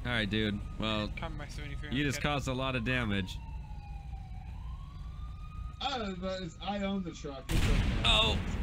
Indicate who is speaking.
Speaker 1: Alright, dude. Well, you just caused a lot of damage.
Speaker 2: I own the truck. It's okay.
Speaker 1: Oh!